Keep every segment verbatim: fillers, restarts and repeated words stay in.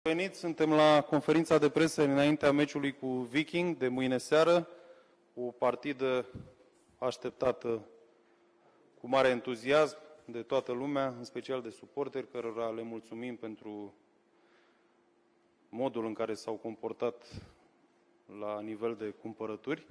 Venit, suntem la conferința de presă înaintea meciului cu Viking de mâine seară, o partidă așteptată cu mare entuziasm de toată lumea, în special de suporteri, cărora le mulțumim pentru modul în care s-au comportat la nivel de cumpărături.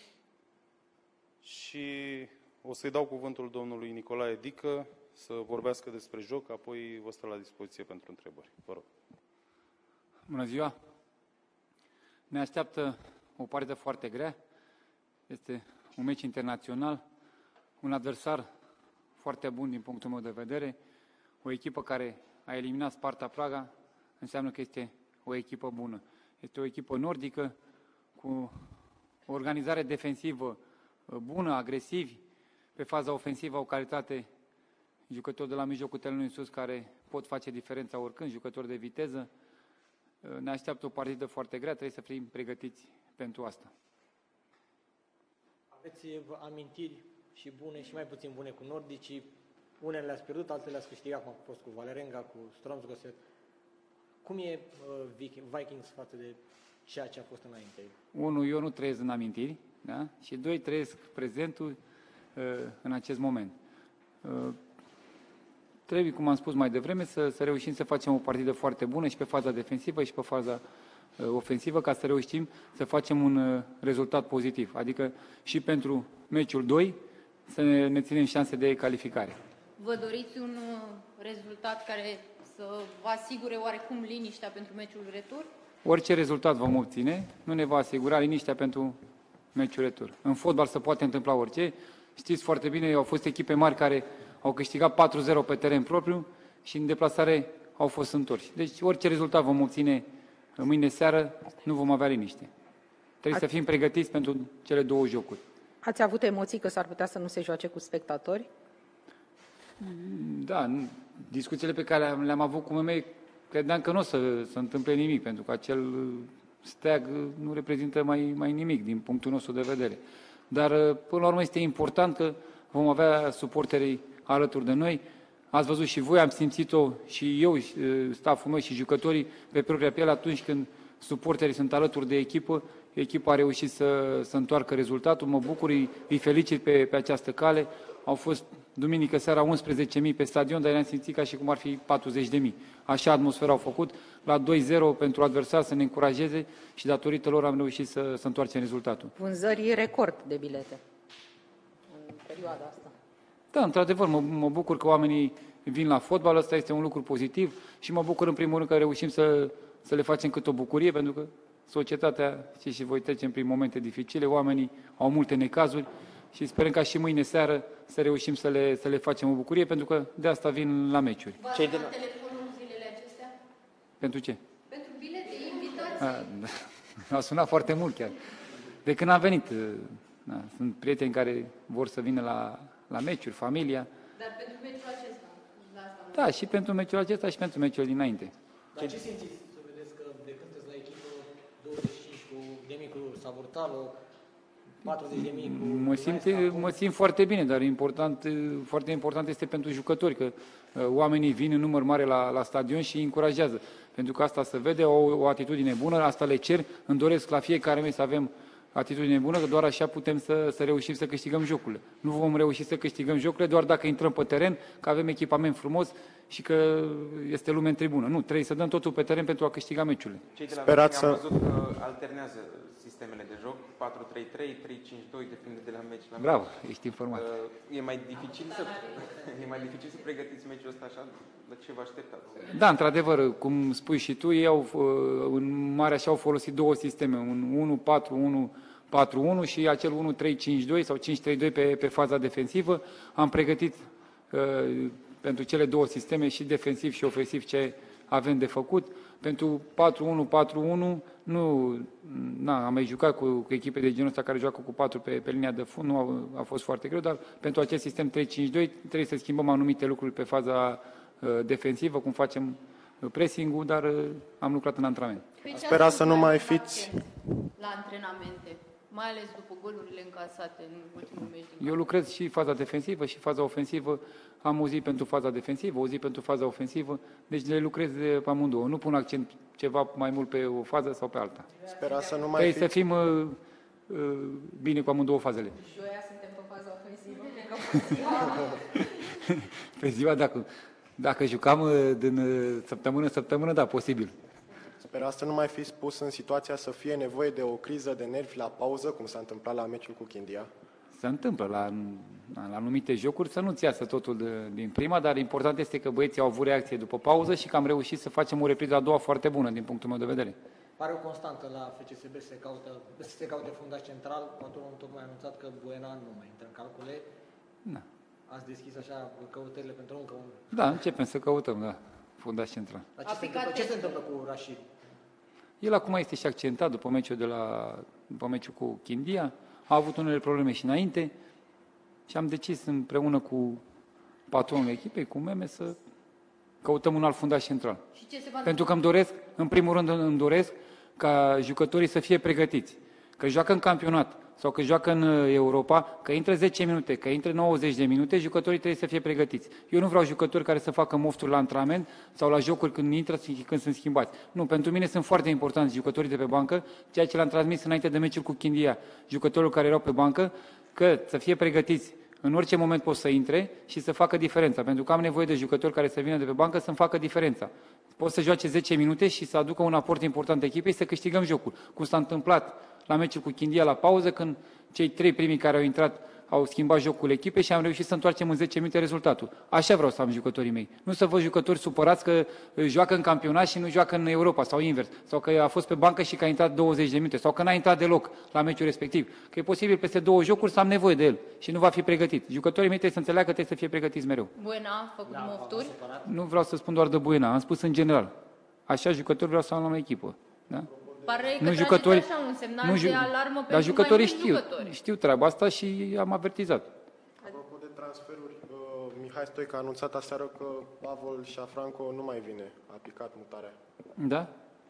Și o să-i dau cuvântul domnului Nicolae Dică să vorbească despre joc, apoi vă stă la dispoziție pentru întrebări. Vă rog. Bună ziua! Ne așteaptă o partidă foarte grea. Este un meci internațional, un adversar foarte bun din punctul meu de vedere. O echipă care a eliminat Sparta Praga înseamnă că este o echipă bună. Este o echipă nordică cu o organizare defensivă bună, agresivi. Pe faza ofensivă au calitate jucători de la mijlocul terenului în sus care pot face diferența oricând, jucători de viteză. Ne așteaptă o partidă foarte grea, trebuie să fim pregătiți pentru asta. Aveți amintiri și bune și mai puțin bune cu nordicii. Unele le-ați pierdut, altele le-ați câștigat, cum a fost cu Valerenga, cu Strømsgodset. Cum e uh, Vikings față de ceea ce a fost înainte? Unu, eu nu trăiesc în amintiri, da? Și doi, trăiesc prezentul uh, în acest moment. Uh, Trebuie, cum am spus mai devreme, să, să reușim să facem o partidă foarte bună și pe faza defensivă și pe faza uh, ofensivă, ca să reușim să facem un uh, rezultat pozitiv. Adică și pentru meciul doi să ne, ne ținem șanse de calificare. Vă doriți un uh, rezultat care să vă asigure oarecum liniștea pentru meciul retur? Orice rezultat vom obține nu ne va asigura liniștea pentru meciul retur. În fotbal se poate întâmpla orice. Știți foarte bine, au fost echipe mari care au câștigat patru zero pe teren propriu și în deplasare au fost întorși. Deci orice rezultat vom obține mâine seară, nu vom avea liniște. Trebuie Ați... să fim pregătiți pentru cele două jocuri. Ați avut emoții că s-ar putea să nu se joace cu spectatori? Da, discuțiile pe care le-am avut cu mei, credeam că nu o să se întâmple nimic, pentru că acel steag nu reprezintă mai, mai nimic din punctul nostru de vedere. Dar până la urmă este important că vom avea suporterii alături de noi. Ați văzut și voi, am simțit-o și eu, staful meu și jucătorii pe propria piele atunci când suporterii sunt alături de echipă. Echipa a reușit să, să întoarcă rezultatul. Mă bucur, îi, îi felicit pe, pe această cale. Au fost duminică seara unsprezece mii pe stadion, dar i-am simțit ca și cum ar fi patruzeci de mii. Așa atmosfera au făcut. La doi zero pentru adversar să ne încurajeze și datorită lor am reușit să, să întoarcem rezultatul. Vânzări record de bilete în perioada asta. Da, într-adevăr, mă, mă bucur că oamenii vin la fotbal, ăsta este un lucru pozitiv și mă bucur în primul rând că reușim să, să le facem cât o bucurie, pentru că societatea, și, și voi trecem prin momente dificile, oamenii au multe necazuri și sperăm ca și mâine seară să reușim să le, să le facem o bucurie, pentru că de asta vin la meciuri. V-ați dat telefonul zilele acestea? Pentru ce? Pentru bilete, invitații. A, da, a sunat foarte mult chiar. De când am venit, da, sunt prieteni care vor să vină la la meciuri, familia. Dar pentru meciul acesta? La asta da, și pentru meciul acesta și pentru meciul dinainte. Dar ce simțiți să vedeți că de când sunteți la echipă, douăzeci și cinci cu de mii cu Savurtalo, patruzeci de mii cu... Mă simt, mă simt foarte bine, dar important, foarte important este pentru jucători, că uh, oamenii vin în număr mare la, la stadion și îi încurajează. Pentru că asta se vede, o, o atitudine bună, asta le cer, îmi doresc la fiecare meci să avem atitudine bună, că doar așa putem să, să reușim să câștigăm jocurile. Nu vom reuși să câștigăm jocurile doar dacă intrăm pe teren, că avem echipament frumos și că este lume în tribună. Nu, trebuie să dăm totul pe teren pentru a câștiga meciurile. Cei de la Sperați să... am văzut că alternează sistemele de joc, patru trei trei, trei cinci doi, depinde de la meci la Bravo, meci. ești informat. E mai dificil să, e mai dificil să pregătiți meciul ăsta așa? La ce vă așteptați? Da, într-adevăr, cum spui și tu, ei au, în mare așa au folosit două sisteme, un unu patru unu patru unu și acel unu trei cinci doi sau cinci trei doi pe, pe faza defensivă. Am pregătit uh, pentru cele două sisteme și defensiv și ofensiv ce avem de făcut. Pentru patru unu patru unu nu na, am mai jucat cu, cu echipe de genul ăsta care joacă cu patru pe, pe linia de fund, nu a, a fost foarte greu, dar pentru acest sistem trei cinci doi trebuie să schimbăm anumite lucruri pe faza uh, defensivă, cum facem pressing-ul, dar uh, am lucrat în antrenament. Spera să nu mai fiți la antrenamente. mai ales după golurile încasate în ultimul meci din Eu lucrez și faza defensivă și faza ofensivă. Am o zi pentru faza defensivă, o zi pentru faza ofensivă, deci le lucrez pe amândouă. Nu pun accent ceva mai mult pe o fază sau pe alta. Spera să nu mai Trebuie fi... să fim uh, uh, bine cu amândouă fazele. Joia suntem pe faza ofensivă. Pe ziua, dacă, dacă jucam uh, din uh, săptămână în săptămână, da, posibil. Spera să nu mai fi spus în situația să fie nevoie de o criză de nervi la pauză, cum s-a întâmplat la meciul cu Chindia. Se întâmplă la, la anumite jocuri să nu-ți iasă totul de, din prima, dar important este că băieții au avut reacție după pauză și că am reușit să facem o repriză a doua foarte bună, din punctul meu de vedere. Pare o constantă la F C S B să se, caută, să se caute fundaș central, patronul tocmai a anunțat că Buena nu mai intră în calcule. Da. Ați deschis așa căutările pentru încă un... Da, începem să căutăm, da, fundaș central. Dar ce, se întâmplă, ce se întâmplă cu Rashid? El acum este și accentat după meciul, de la, după meciul cu Chindia, a avut unele probleme și înainte și am decis împreună cu patronul echipei, cu Meme, să căutăm un alt fundaș central. Și ce se va Pentru că îmi doresc, în primul rând îmi doresc ca jucătorii să fie pregătiți. Că joacă în campionat sau că joacă în Europa, că intră zece minute, că intră nouăzeci de minute, jucătorii trebuie să fie pregătiți. Eu nu vreau jucători care să facă mofturi la antrenament sau la jocuri când intră și când sunt schimbați. Nu, pentru mine sunt foarte importanți jucătorii de pe bancă, ceea ce le-am transmis înainte de meciul cu Chindia, jucătorilor care erau pe bancă, că să fie pregătiți. În orice moment pot să intre și să facă diferența, pentru că am nevoie de jucători care să vină de pe bancă să-mi facă diferența. Pot să joace zece minute și să aducă un aport important echipei să câștigăm jocul. Cum s-a întâmplat la meciul cu Chindia la pauză, când cei trei primii care au intrat au schimbat jocul echipei și am reușit să întoarcem în zece minute rezultatul. Așa vreau să am jucătorii mei. Nu să văd jucători supărați că joacă în campionat și nu joacă în Europa sau invers. Sau că a fost pe bancă și că a intrat douăzeci de minute. Sau că n-a intrat deloc la meciul respectiv. Că e posibil peste două jocuri să am nevoie de el și nu va fi pregătit. Jucătorii mei trebuie să înțeleagă că trebuie să fie pregătiți mereu. Buena a făcut Da, mofturi. Nu vreau să spun doar de Buena, am spus în general. Așa jucători vreau să am la echipă. Da? Pare că Nu trageți jucători, așa un semnal nu de ju- alarmă dar pentru jucătorii mai mulți știu, jucători. știu treaba asta și am avertizat. Apropo de transferuri, uh, Mihai Stoica a anunțat aseară că Pavol Șafranco nu mai vine, a picat mutarea. Da?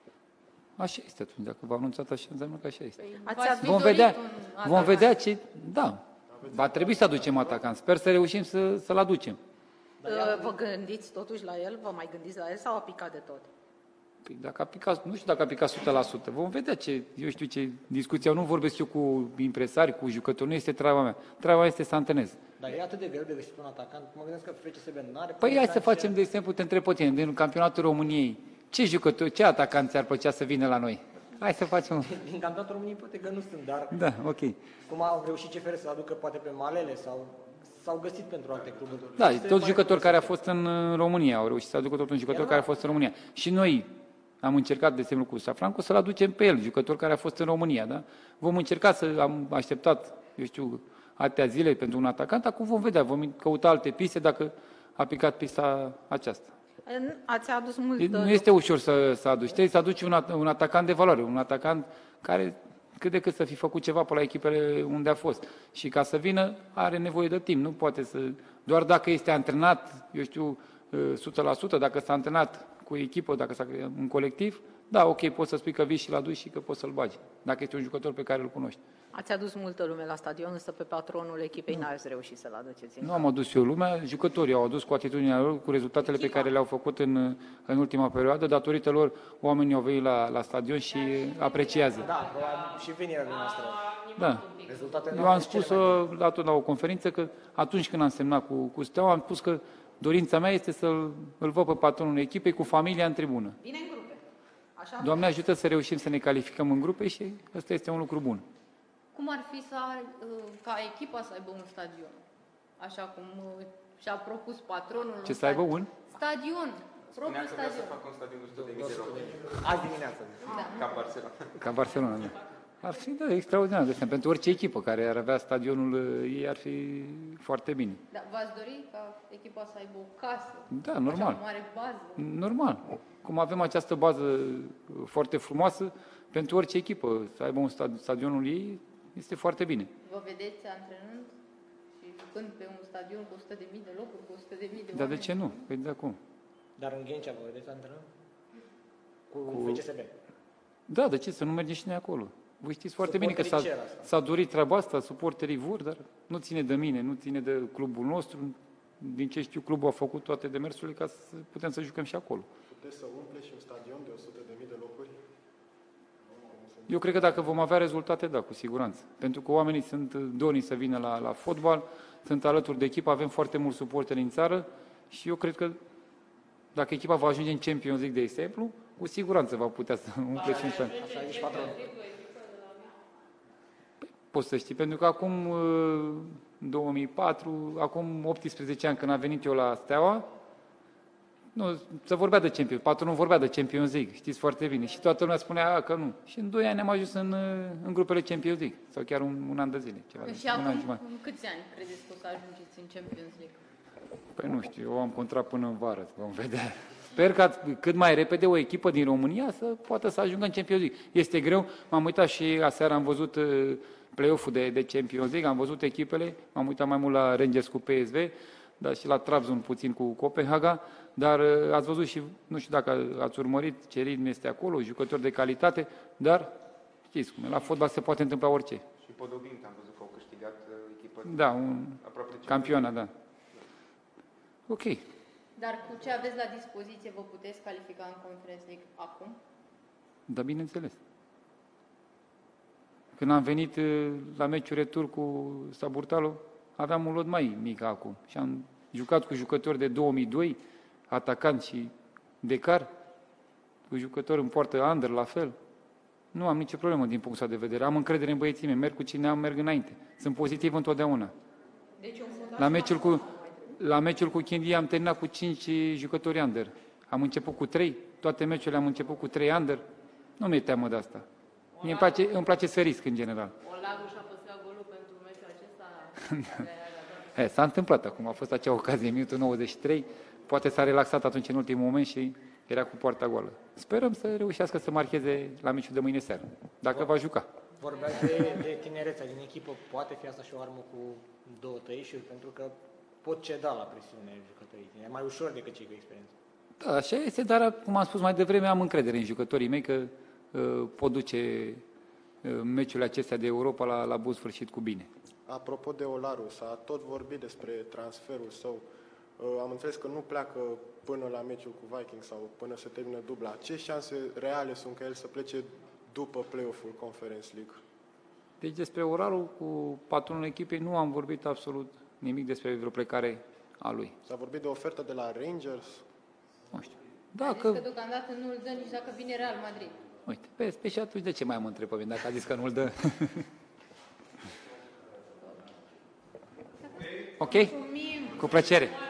Așa este atunci. Dacă v-a anunțat așa, înseamnă că așa este. Ați V-ați adus- fi Vom dorit vedea, un vom atacant. vedea ce... Da, va trebui să aducem atacant. Sper să reușim să, să-l aducem. Uh, Vă gândiți totuși la el? Vă mai gândiți la el sau a picat de tot? Păi dacă a picat, nu știu dacă a picat o sută la sută. Vom vedea ce, eu știu ce discuția. Nu vorbesc eu cu impresari, cu jucători, nu este treaba mea. Treaba mea este să antrenez. Dar e atât de greu de găsit un atacant. Mă gândesc că F C S B nu are... Păi hai să facem, de exemplu, te întreb pe tine, din campionatul României, ce jucători, ce atacant ți-ar plăcea să vină la noi? Hai să facem... Din campionatul României poate că nu sunt, dar Da, ok. cum au reușit C F R să aducă poate pe Malele sau s-au găsit pentru alte cluburi. Da, Este toți mai jucători care a cunoscut. fost în România au reușit să aducă tot un jucător care a fost în România. Și noi am încercat, de exemplu, cu Safrancu să-l aducem pe el, jucător care a fost în România, da? Vom încerca să am așteptat, eu știu, atâtea zile pentru un atacant, acum vom vedea, vom căuta alte piste dacă a picat pista aceasta. Ați adus mult... E- Nu este ușor să, să aduci, trebuie să aduci un, at- un atacant de valoare, un atacant care cât de cât să fi făcut ceva pe la echipele unde a fost. Și ca să vină, are nevoie de timp, nu poate să... Doar dacă este antrenat, eu știu, o sută la sută, dacă s-a antrenat cu o echipă, dacă s-a un colectiv, da, ok, poți să spui că vii și-l aduci și că poți să-l bagi, dacă este un jucător pe care îl cunoști. Ați adus multă lume la stadion, însă pe patronul echipei n-ați reușit să-l aduceți. Nu am adus eu lumea, jucătorii au adus cu atitudinea lor, cu rezultatele pe care le-au făcut în, în ultima perioadă. Datorită lor, oamenii au venit la, la stadion și apreciază. Da, probabil și venirea noastră. Da. Rezultatele Eu am spus la, la o conferință că atunci când am semnat cu, cu Steaua, am spus că dorința mea este să-l îl văd pe patronul echipei cu familia în tribună. Bine în grupe. Așa Doamne ajută să reușim să ne calificăm în grupe și ăsta este un lucru bun. Cum ar fi să, uh, ca echipa să aibă un stadion? Așa cum uh, și-a propus patronul. Ce un să aibă stadion. un? Stadion. Spunea Propriul că vrea să stadion. facă un stadion de o sută de mii de loc, Azi dimineață. ca Barcelona. Ca Barcelona, da. Ar fi, da, extraordinar. De exemplu, pentru orice echipă care ar avea stadionul ei, ar fi foarte bine. Da, v-ați dori ca echipa să aibă o casă? Da, Așa, normal. o mare bază? Normal. Cum avem această bază foarte frumoasă, pentru orice echipă să aibă un stad- stadionul ei, este foarte bine. Vă vedeți antrenând și jucând pe un stadion cu o sută de mii de locuri, cu o sută de mii de Dar oameni? de ce nu? Păi de acum. Dar în Ghencea vă vedeți antrenând? Cu, Cu- F C S B. Da, de ce? Să nu mergem și noi acolo. Voi știți foarte bine că s-a, Suporterii cer asta. s-a dorit treaba asta, suporterii vor, dar nu ține de mine, nu ține de clubul nostru. Din ce știu, clubul a făcut toate demersurile ca să putem să jucăm și acolo. Puteți să umple și un stadion de o sută de mii de locuri? Eu cred că dacă vom avea rezultate, da, cu siguranță. Pentru că oamenii sunt dorni să vină la, la fotbal, sunt alături de echipă, avem foarte mulți suporteri în țară și eu cred că dacă echipa va ajunge în Champions League, de exemplu, cu siguranță va putea să umple și un stadion. Așa ai zis patronul. Poți să știi, pentru că acum două mii patru, acum optsprezece ani când am venit eu la Steaua, nu, se vorbea de Champions, patronul vorbea de Champions League, știți foarte bine. Și toată lumea spunea că nu. Și în doi ani am ajuns în, în grupele Champions League, sau chiar un, un an de zile. Ceva, Și un acum, an jumătate. în câți ani credeți că o să ajungeți în Champions League? Păi nu știu, eu am contract până în vară, vom vedea. Sper ca cât mai repede o echipă din România să poată să ajungă în Champions League. Este greu, m-am uitat și aseară am văzut play-off-ul de, de Champions League, am văzut echipele, m-am uitat mai mult la Rangers cu P S V, dar și la Trabzon puțin cu Copenhaga, dar ați văzut și, nu știu dacă ați urmărit ce ritm este acolo, jucători de calitate, dar știți cum e, la fotbal se poate întâmpla orice. Și Podobint am văzut că au câștigat echipă Da, un aproape de campioană, da. Ok. Dar cu ce aveți la dispoziție vă puteți califica în Conference League acum? Da, bineînțeles. Când am venit eh, la meciul retur cu Saburtalo, aveam un lot mai mic acum și am jucat cu jucători de două mii doi, atacant și decar, cu jucători în poartă under, la fel. Nu am nicio problemă din punctul ăsta de vedere. Am încredere în băieții mei, merg cu cine am, merg înainte. Sunt pozitiv întotdeauna. Deci un La meciul cu, la meciul cu Chindia am terminat cu cinci jucători under. Am început cu trei, toate meciurile am început cu trei under. Nu mi-e teamă de asta. Mie îmi place, îmi place să risc în general. Olaru și-a păstrat golul pentru meciul acesta. He, s-a întâmplat acum, a fost acea ocazie, minutul nouăzeci și trei, poate s-a relaxat atunci în ultimul moment și era cu poarta goală. Sperăm să reușească să marcheze la meciul de mâine seară, dacă va juca. Vorbeați de, de tinerețea din echipă, poate fi asta și o armă cu două tăișuri, pentru că pot ceda la presiune jucătorii tineri, mai ușor decât cei cu experiență. Da, așa este, dar, cum am spus mai devreme, am încredere în jucătorii mei că uh, pot duce uh, meciurile acestea de Europa la, la bun sfârșit cu bine. Apropo de Olaru, s-a tot vorbit despre transferul său. Am înțeles că nu pleacă până la meciul cu Viking sau până se termină dubla. Ce șanse reale sunt ca el să plece după play-off-ul Conference League? Deci despre orarul cu patronul echipei nu am vorbit absolut nimic despre vreo plecare a lui. S-a vorbit de ofertă de la Rangers. Nu știu. Da, Dacă... că deocamdată nu îl dă nici dacă vine Real Madrid. Uite, pe, pe și atunci de ce mai mă întreb pe mine dacă a zis că nu-l dă? Ok? Cu plăcere.